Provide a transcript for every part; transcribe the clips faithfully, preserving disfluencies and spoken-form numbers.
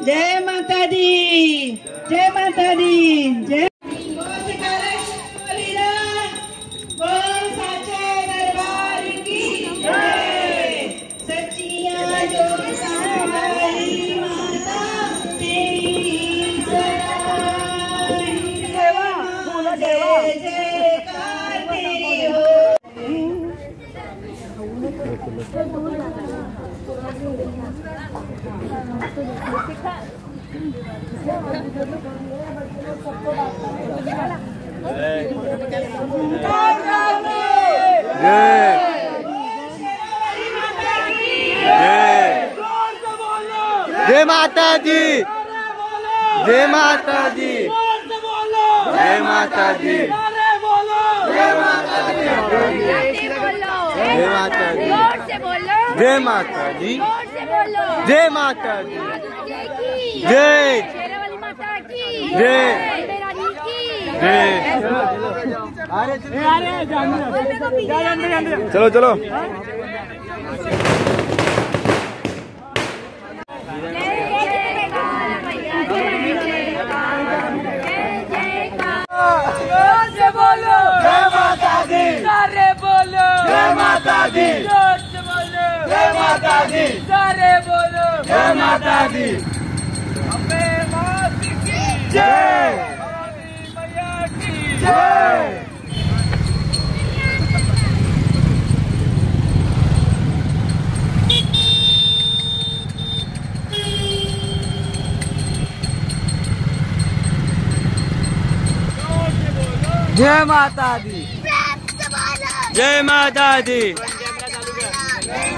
जय माता दी, जय माता दी, जय दरबार की जय। सच्चिया जो सारी माता तेरी जय जयकार तेरी हो। जय माता दी, जय माता दी, जय माता दी, जय माता दी, जय माता दी, जय माता दी, जय माता दी, जय जय जय। चलो चलो बोलो जय माता दी, सारे बोलो जय माता दी, जोर से बोलो जय माता दी, सारे बोलो जय माता दी। अम्बे माँ की जय, भवानी मैया की जय। जय माता दी, जय माता दी, जय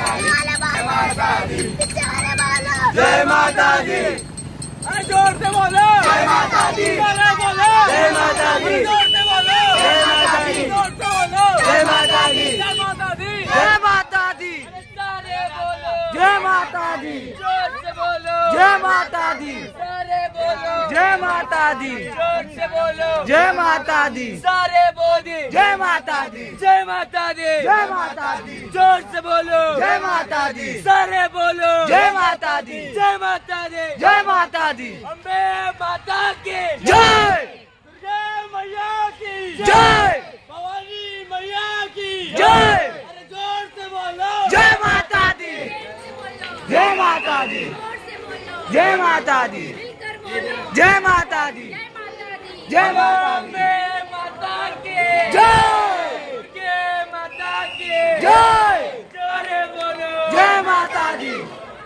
माता दी, जोर से बोलो जय माता दी, बोलो जय माता दी, जोर से बोलो जय माता दी, जोर से बोलो जय माता दी, जय माता दी, जय माता दी, जय माता दी, जोर से बोलो जय माता दी, सारे बोलो जय माता दी, जोर से बोलो जय माता दी, सारे बोलो जय माता दी, जय माता दी, जय माता दी, जोर से बोलो जय माता दी, सारे बोलो जय माता दी, जय माता दी, जय माता दी। अम्बे माता की जय, दुर्गा मैया की जय, भवानी मैया की जय। अरे जोर से बोलो जय माता दी, जय माता दी, जय माता दी, जय माता दी, जय माता की जय, जय माता की जय, जोरे बोलो जय माता दी,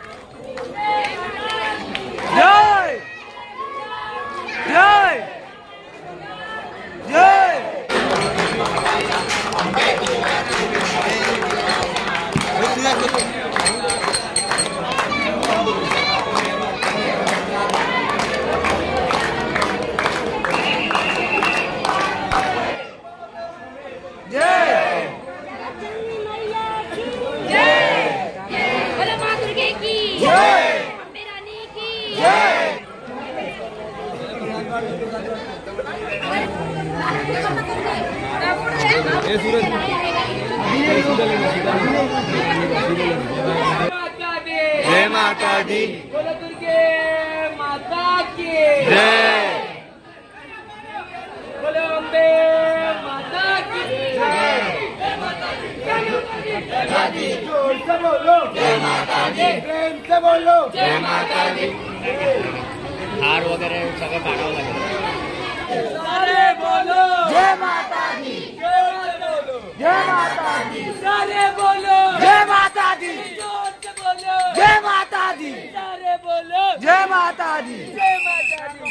जय जय जय। जय माता दी, बोलो दुर्गे माता की जय, बोलो अम्बे माता की जय, जय माता दी, जोर से बोलो जय माता दी, प्रेम से बोलो जय माता दी। हार वगैरह सगळं काढावं लागेल। सारे बोलो जय माता दी, जय माता दी, सारे बोलो जय माता दी, जोर से बोलो जय माता दी, सारे बोलो जय माता दी, जय माता दी।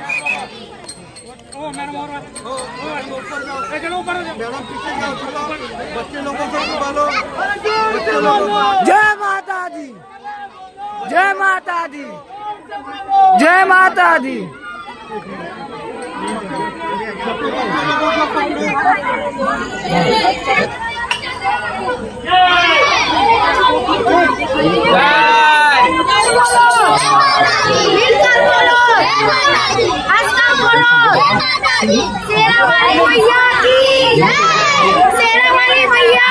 ओ मैडम और ओ ऊपर जाओ, ए चलो ऊपर जाओ मैडम, पीछे जाओ, बच्चे लोगों को संभालो, बच्चे लोगों। जय माता दी, जय माता दी, जय माता दी। शेरावाली मैया की जय, शेरावाली मैया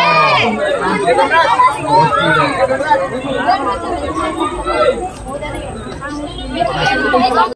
की जय। जय